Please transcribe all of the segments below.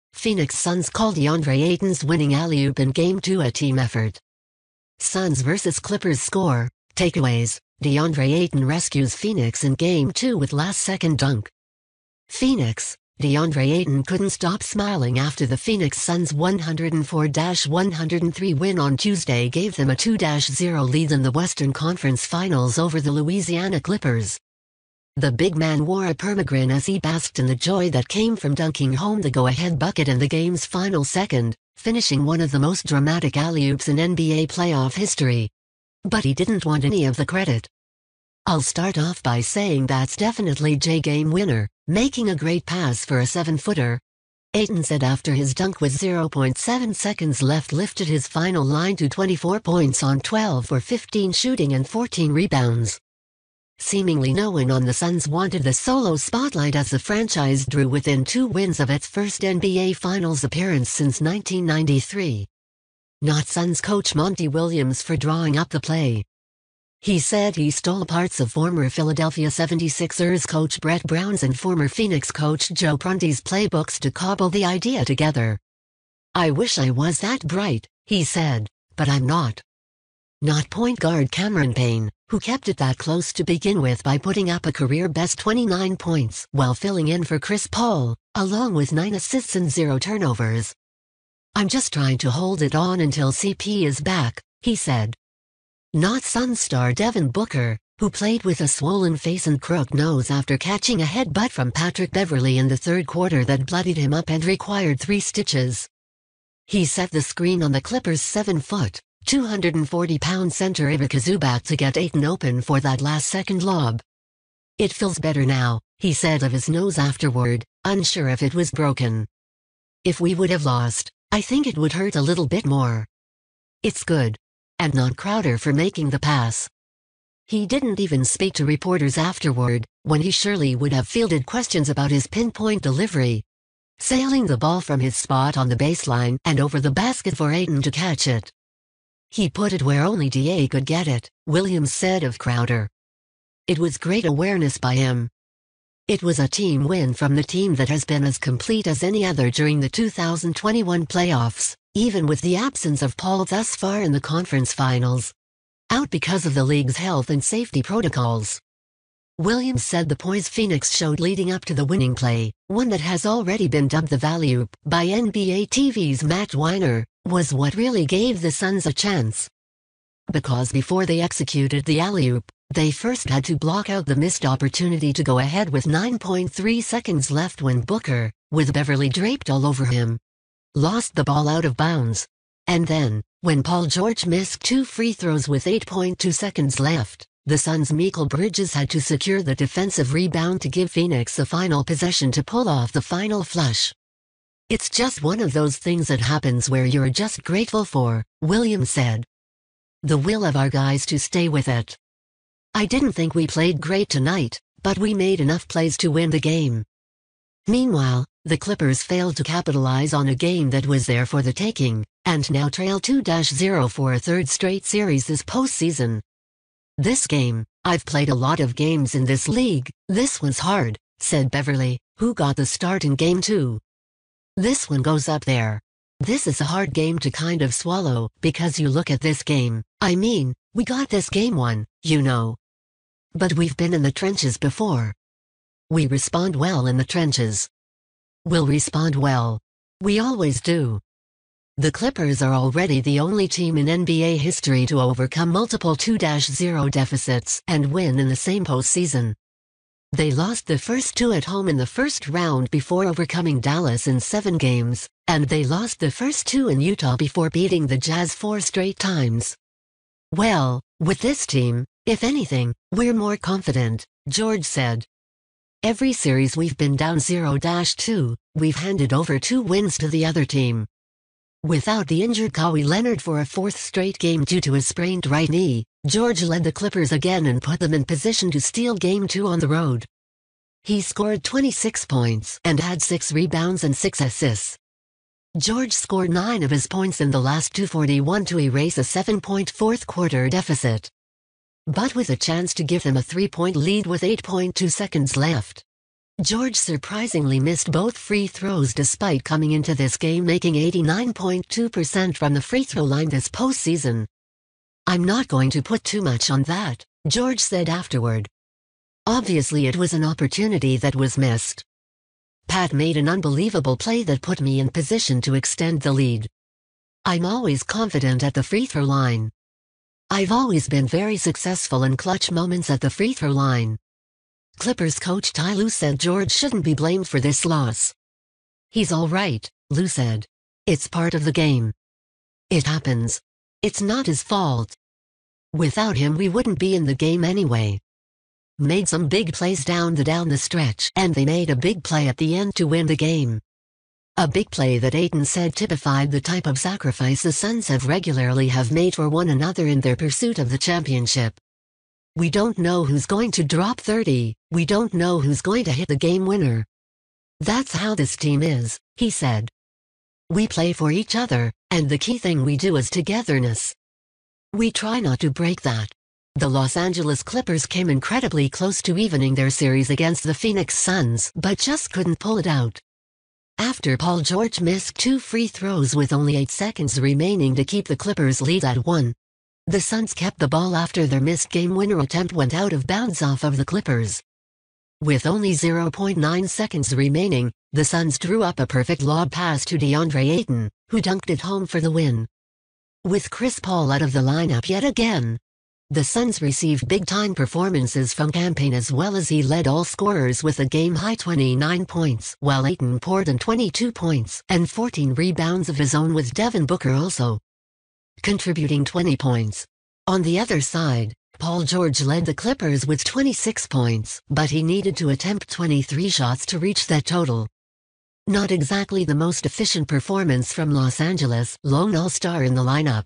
Phoenix Suns call Deandre Ayton's winning alley-oop in Game 2 a team effort. Suns vs Clippers score, takeaways, Deandre Ayton rescues Phoenix in Game 2 with last-second dunk. Phoenix, Deandre Ayton couldn't stop smiling after the Phoenix Suns' 104-103 win on Tuesday gave them a 2-0 lead in the Western Conference Finals over the Louisiana Clippers. The big man wore a permagrin as he basked in the joy that came from dunking home the go-ahead bucket in the game's final second, finishing one of the most dramatic alley-oops in NBA playoff history. But he didn't want any of the credit. "I'll start off by saying that's definitely Jay's game winner, making a great pass for a 7-footer. Ayton said after his dunk with 0.7 seconds left lifted his final line to 24 points on 12 for 15 shooting and 14 rebounds. Seemingly no one on the Suns wanted the solo spotlight as the franchise drew within 2 wins of its first NBA Finals appearance since 1993. Not Suns coach Monty Williams for drawing up the play. He said he stole parts of former Philadelphia 76ers coach Brett Brown's and former Phoenix coach Joe Prunty's playbooks to cobble the idea together. "I wish I was that bright," he said, "but I'm not." Not point guard Cameron Payne, who kept it that close to begin with by putting up a career-best 29 points while filling in for Chris Paul, along with 9 assists and 0 turnovers. "I'm just trying to hold it on until CP is back," he said. Not Suns star Devin Booker, who played with a swollen face and crooked nose after catching a headbutt from Patrick Beverley in the third quarter that bloodied him up and required 3 stitches. He set the screen on the Clippers' 7-foot, 240-pound center Ivica Zubac to get Ayton open for that last-second lob. "It feels better now," he said of his nose afterward, unsure if it was broken. "If we would have lost, I think it would hurt a little bit more. It's good. And not Crowder for making the pass." He didn't even speak to reporters afterward, when he surely would have fielded questions about his pinpoint delivery. Sailing the ball from his spot on the baseline and over the basket for Ayton to catch it. "He put it where only DA could get it," Williams said of Crowder. "It was great awareness by him. It was a team win from the team that has been as complete as any other during the 2021 playoffs, even with the absence of Paul thus far in the conference finals. Out because of the league's health and safety protocols." Williams said the poise Phoenix showed leading up to the winning play, one that has already been dubbed the Valley-oop by NBA TV's Matt Weiner, was what really gave the Suns a chance. Because before they executed the alley-oop, they first had to block out the missed opportunity to go ahead with 9.3 seconds left when Booker, with Beverley draped all over him, lost the ball out of bounds. And then, when Paul George missed 2 free throws with 8.2 seconds left, the Suns' Mikal Bridges had to secure the defensive rebound to give Phoenix a final possession to pull off the final flush. "It's just one of those things that happens where you're just grateful for," Williams said. "The will of our guys to stay with it. I didn't think we played great tonight, but we made enough plays to win the game." Meanwhile, the Clippers failed to capitalize on a game that was there for the taking, and now trail 2-0 for a third straight series this postseason. "This game, I've played a lot of games in this league, this was hard," said Beverley, who got the start in Game 2. "This one goes up there. This is a hard game to kind of swallow, because you look at this game, I mean, we got this game won, you know. But we've been in the trenches before. We respond well in the trenches. We'll respond well. We always do." The Clippers are already the only team in NBA history to overcome multiple 2-0 deficits and win in the same postseason. They lost the first 2 at home in the first round before overcoming Dallas in 7 games, and they lost the first 2 in Utah before beating the Jazz 4 straight times. "Well, with this team, if anything, we're more confident," George said. "Every series we've been down 0-2, we've handed over 2 wins to the other team." Without the injured Kawhi Leonard for a 4th straight game due to a sprained right knee, George led the Clippers again and put them in position to steal Game 2 on the road. He scored 26 points and had 6 rebounds and 6 assists. George scored 9 of his points in the last 2:41 to erase a 7-point fourth-quarter deficit. But with a chance to give them a 3-point lead with 8.2 seconds left. George surprisingly missed both free throws despite coming into this game making 89.2% from the free throw line this postseason. "I'm not going to put too much on that," George said afterward. "Obviously it was an opportunity that was missed. Pat made an unbelievable play that put me in position to extend the lead. I'm always confident at the free throw line. I've always been very successful in clutch moments at the free throw line." Clippers coach Ty Lue said George shouldn't be blamed for this loss. "He's all right," Lue said. "It's part of the game. It happens. It's not his fault. Without him we wouldn't be in the game anyway. Made some big plays down the stretch, and they made a big play at the end to win the game. A big play that Ayton said typified the type of sacrifice the Suns have regularly made for one another in their pursuit of the championship. We don't know who's going to drop 30, we don't know who's going to hit the game winner. That's how this team is," he said. "We play for each other, and the key thing we do is togetherness. We try not to break that." The Los Angeles Clippers came incredibly close to evening their series against the Phoenix Suns but just couldn't pull it out. After Paul George missed 2 free throws with only 8 seconds remaining to keep the Clippers' lead at 1, the Suns kept the ball after their missed game-winner attempt went out of bounds off of the Clippers. With only 0.9 seconds remaining, the Suns drew up a perfect lob pass to Deandre Ayton, who dunked it home for the win. With Chris Paul out of the lineup yet again, the Suns received big-time performances from Campaign as well as he led all scorers with a game-high 29 points, while Ayton poured in 22 points and 14 rebounds of his own with Devin Booker also contributing 20 points. On the other side, Paul George led the Clippers with 26 points, but he needed to attempt 23 shots to reach that total. Not exactly the most efficient performance from Los Angeles' lone all-star in the lineup.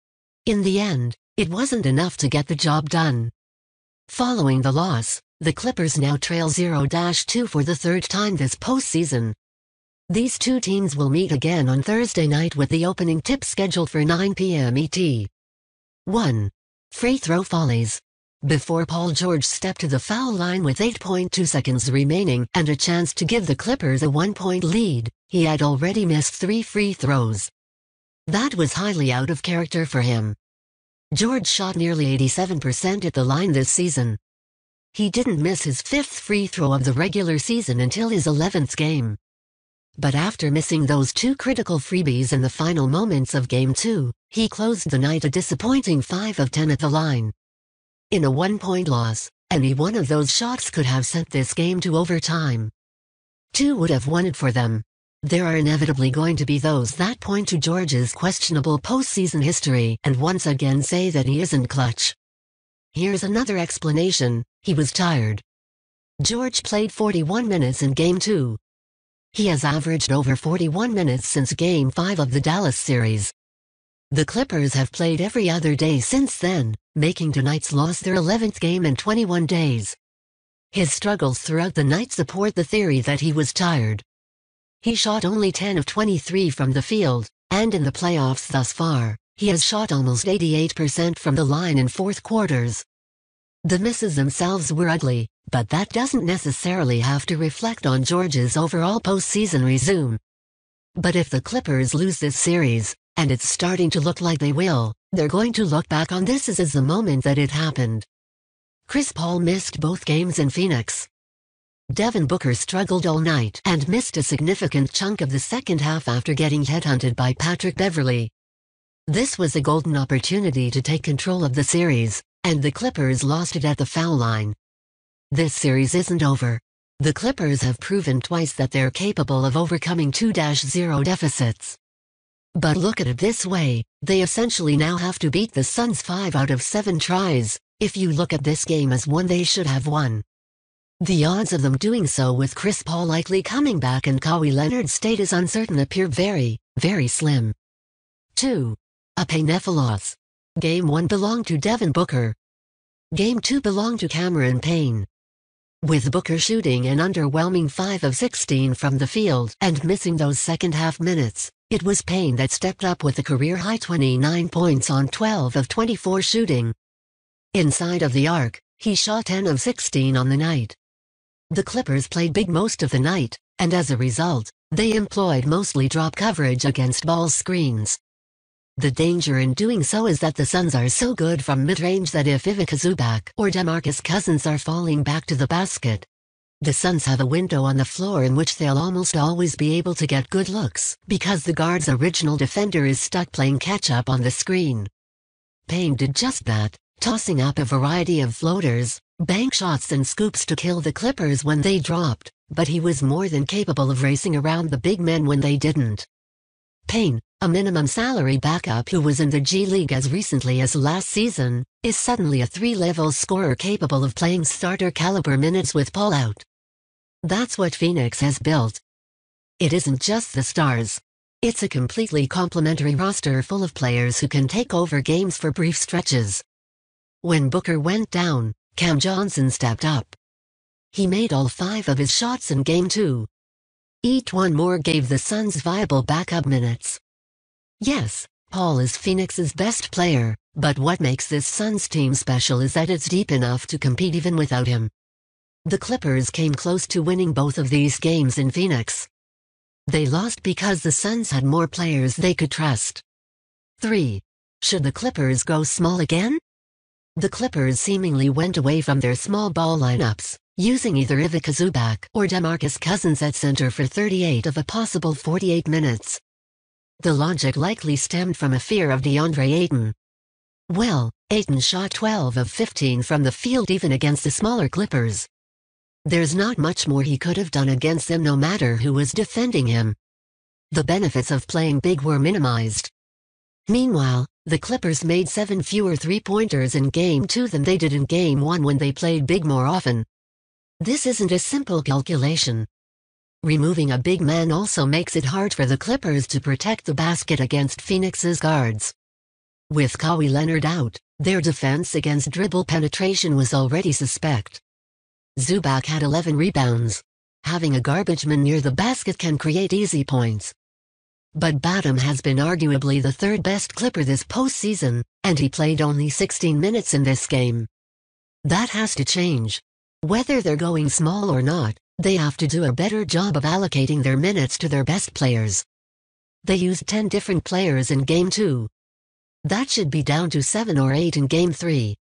In the end, it wasn't enough to get the job done. Following the loss, the Clippers now trail 0-2 for the third time this postseason. These two teams will meet again on Thursday night with the opening tip scheduled for 9 p.m. ET. 1. Free throw volleys. Before Paul George stepped to the foul line with 8.2 seconds remaining and a chance to give the Clippers a 1-point lead, he had already missed 3 free throws. That was highly out of character for him. George shot nearly 87% at the line this season. He didn't miss his 5th free throw of the regular season until his 11th game. But after missing those 2 critical freebies in the final moments of Game 2, he closed the night a disappointing 5 of 10 at the line. In a 1-point loss, any one of those shots could have sent this game to overtime. 2 would have won it for them. There are inevitably going to be those that point to George's questionable postseason history and once again say that he isn't clutch. Here's another explanation: he was tired. George played 41 minutes in Game 2. He has averaged over 41 minutes since Game 5 of the Dallas series. The Clippers have played every other day since then, making tonight's loss their 11th game in 21 days. His struggles throughout the night support the theory that he was tired. He shot only 10 of 23 from the field, and in the playoffs thus far, he has shot almost 88% from the line in fourth quarters. The misses themselves were ugly, but that doesn't necessarily have to reflect on George's overall postseason resume. But if the Clippers lose this series, and it's starting to look like they will, they're going to look back on this as the moment that it happened. Chris Paul missed both games in Phoenix. Devin Booker struggled all night and missed a significant chunk of the second half after getting headhunted by Patrick Beverley. This was a golden opportunity to take control of the series, and the Clippers lost it at the foul line. This series isn't over. The Clippers have proven twice that they're capable of overcoming 2-0 deficits. But look at it this way, they essentially now have to beat the Suns 5 out of 7 tries, if you look at this game as one they should have won. The odds of them doing so with Chris Paul likely coming back and Kawhi Leonard's state is uncertain appear very, very slim. 2. A painful loss. Game 1 belonged to Devin Booker. Game 2 belonged to Cameron Payne. With Booker shooting an underwhelming 5 of 16 from the field and missing those second-half minutes, it was Payne that stepped up with a career-high 29 points on 12 of 24 shooting. Inside of the arc, he shot 10 of 16 on the night. The Clippers played big most of the night, and as a result, they employed mostly drop coverage against ball screens. The danger in doing so is that the Suns are so good from mid-range that if Ivica Zubac or DeMarcus Cousins are falling back to the basket, the Suns have a window on the floor in which they'll almost always be able to get good looks, because the guard's original defender is stuck playing catch-up on the screen. Payne did just that, tossing up a variety of floaters, bank shots and scoops to kill the Clippers when they dropped, but he was more than capable of racing around the big men when they didn't. Payne, a minimum salary backup who was in the G League as recently as last season, is suddenly a three-level scorer capable of playing starter-caliber minutes with Paul out. That's what Phoenix has built. It isn't just the stars. It's a completely complementary roster full of players who can take over games for brief stretches. When Booker went down, Cam Johnson stepped up. He made all 5 of his shots in Game 2. Each one more gave the Suns viable backup minutes. Yes, Paul is Phoenix's best player, but what makes this Suns team special is that it's deep enough to compete even without him. The Clippers came close to winning both of these games in Phoenix. They lost because the Suns had more players they could trust. 3. Should the Clippers go small again? The Clippers seemingly went away from their small ball lineups, using either Ivica Zubac or DeMarcus Cousins at center for 38 of a possible 48 minutes. The logic likely stemmed from a fear of Deandre Ayton. Well, Ayton shot 12 of 15 from the field even against the smaller Clippers. There's not much more he could have done against them no matter who was defending him. The benefits of playing big were minimized. Meanwhile, the Clippers made 7 fewer three-pointers in Game 2 than they did in Game 1 when they played big more often. This isn't a simple calculation. Removing a big man also makes it hard for the Clippers to protect the basket against Phoenix's guards. With Kawhi Leonard out, their defense against dribble penetration was already suspect. Zubac had 11 rebounds. Having a garbage man near the basket can create easy points. But Batum has been arguably the third-best Clipper this postseason, and he played only 16 minutes in this game. That has to change. Whether they're going small or not, they have to do a better job of allocating their minutes to their best players. They used 10 different players in Game 2. That should be down to 7 or 8 in Game 3.